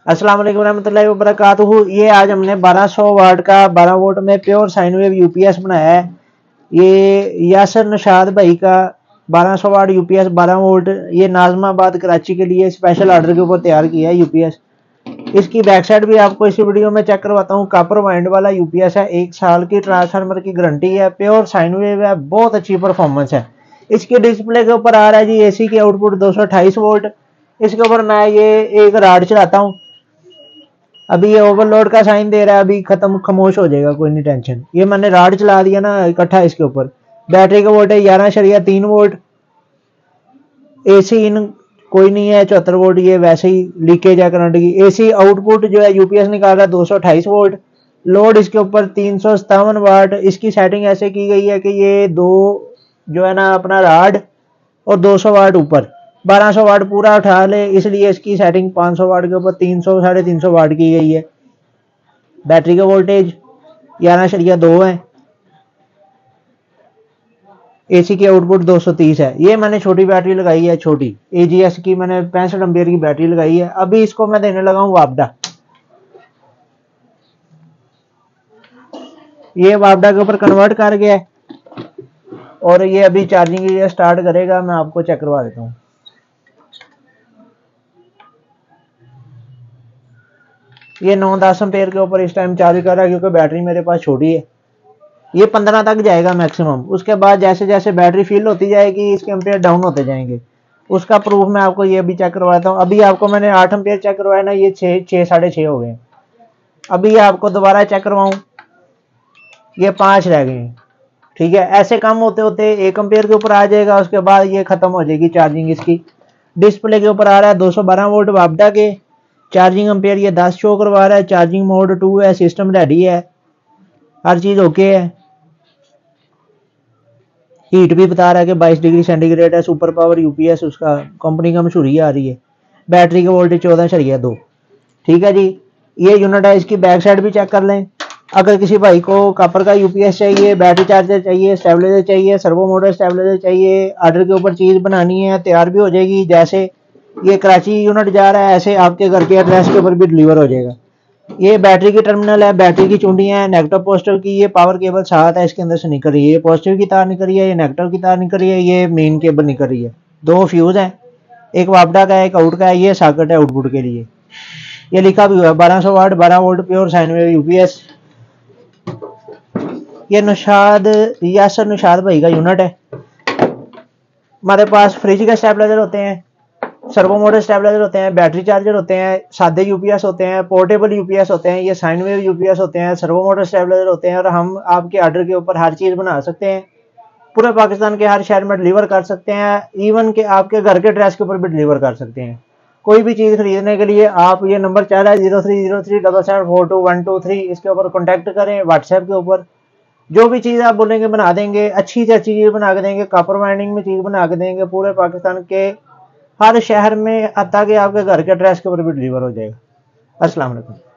अस्सलाम वालेकुम रहमतुल्लाहि व बरकातुहू। ये आज हमने 1200 वाट का 12 वोल्ट में प्योर साइन वेव यूपीएस बनाया है। ये यासर नशाद भाई का 1200 वाट यूपीएस 12 वोल्ट, ये नाजमाबाद कराची के लिए स्पेशल ऑर्डर के ऊपर तैयार किया है यूपीएस। इसकी बैक साइड भी आपको इसी वीडियो में चेक करवाता हूँ। कॉपर वाइंड वाला यूपीएस है, 1 साल की ट्रांसफार्मर की गारंटी है, प्योर साइन वेव है, बहुत अच्छी परफॉर्मेंस है। इसके डिस्प्ले के ऊपर आ रहा है जी एसी की आउटपुट 228 वोल्ट। इसके ऊपर मैं ये एक राड चलाता हूँ। अभी ये ओवरलोड का साइन दे रहा है, अभी खत्म खामोश हो जाएगा, कोई नहीं टेंशन। ये मैंने राड चला दिया ना इकट्ठा इसके ऊपर। बैटरी का वोल्टेज 11.3 वोल्ट। एसी इन कोई नहीं है 74 वोल्ट, ये वैसे ही लीकेज है करंट की। एसी आउटपुट जो है यूपीएस निकाल रहा है 228 वोल्ट। लोड इसके ऊपर 357 वाट। इसकी सेटिंग ऐसे की गई है कि ये दो जो है ना अपना राड और 200 वाट ऊपर 1200 वाट पूरा उठा ले, इसलिए इसकी सेटिंग 500 वाट के ऊपर 300 350 वाट की गई है। बैटरी का वोल्टेज 11.2 है। एसी की आउटपुट 230 है। ये मैंने छोटी बैटरी लगाई है, छोटी एजीएस की मैंने 65 एम्पियर की बैटरी लगाई है। अभी इसको मैं देने लगा हूँ वापडा। ये वापडा के ऊपर कन्वर्ट कर गया है और ये अभी चार्जिंग के लिए स्टार्ट करेगा। मैं आपको चेक करवा देता हूँ। ये 9-10 एम्पियर के ऊपर इस टाइम चार्ज कर रहा है, क्योंकि बैटरी मेरे पास छोटी है। ये 15 तक जाएगा मैक्सिमम। उसके बाद जैसे जैसे बैटरी फिल होती जाएगी इसके एम्पियर डाउन होते जाएंगे। उसका प्रूफ मैं आपको ये भी चेक करवाता हूँ। अभी आपको मैंने 8 एम्पियर चेक करवाया ना, ये 6 6.5 हो गए। अभी आपको दोबारा चेक करवाऊँ, ये 5 रह गए। ठीक है, ऐसे कम होते होते 1 एम्पियर के ऊपर आ जाएगा। उसके बाद ये खत्म हो जाएगी चार्जिंग इसकी। डिस्प्ले के ऊपर आ रहा है 212 वोल्ट वापडा के। चार्जिंग एम्पियर ये 10 शो करवा रहा है। चार्जिंग मोड 2 है। सिस्टम रेडी है, हर चीज ओके है। हीट भी बता रहा है कि 22 डिग्री सेंटीग्रेड है। सुपर पावर यूपीएस उसका कंपनी का मशहूरी आ रही है। बैटरी का वोल्टेज 14.2। ठीक है जी, ये यूनिट है। इसकी बैक साइड भी चेक कर लें। अगर किसी भाई को कॉपर का यूपीएस चाहिए, बैटरी चार्जर चाहिए, स्टेबलाइजर चाहिए, सर्वो मोटर स्टेबलाइजर चाहिए, ऑर्डर के ऊपर चीज बनानी है, तैयार भी हो जाएगी। जैसे ये कराची यूनिट जा रहा है ऐसे आपके घर के एड्रेस के ऊपर भी डिलीवर हो जाएगा। ये बैटरी की टर्मिनल है, बैटरी की चुंडियां हैं, नेगेटिव पॉजिटिव की। ये पावर केबल साथ है, इसके अंदर से निकल रही है। ये पॉजिटिव की तार निकल रही है, ये नेगेटिव की तार निकल रही है, ये मेन केबल निकल रही है। 2 फ्यूज है, एक वापडा का एक आउट का है। ये सॉकेट है आउटपुट के लिए। ये लिखा भी हुआ है 1200 watt 12 volt pure sine wave UPS. ये नशाद यासर नशाद भाई का यूनिट है। हमारे पास फ्रिज के स्टेबलाइजर होते हैं, सर्वो मोटर स्टेबलाइजर होते हैं, बैटरी चार्जर होते हैं, सादे यूपीएस होते हैं, पोर्टेबल यूपीएस होते हैं, ये साइन वेव यूपीएस होते हैं, सर्वो मोटर स्टेबलाइजर होते हैं। और हम आपके ऑर्डर के ऊपर हर चीज बना सकते हैं। पूरे पाकिस्तान के हर शहर में डिलीवर कर सकते हैं। इवन के आपके घर के एड्रेस के ऊपर भी डिलीवर कर सकते हैं। कोई भी चीज खरीदने के लिए आप ये नंबर चल रहा है 0303774212 इसके ऊपर कॉन्टैक्ट करें व्हाट्सएप के ऊपर। जो भी चीज आप बोलेंगे बना देंगे, अच्छी से अच्छी चीज बना के देंगे। कॉपर वाइंडिंग में चीज बना के देंगे। पूरे पाकिस्तान के हर शहर में, हत्ता कि आपके घर के एड्रेस के ऊपर भी डिलीवर हो जाएगा। अस्सलाम वालेकुम।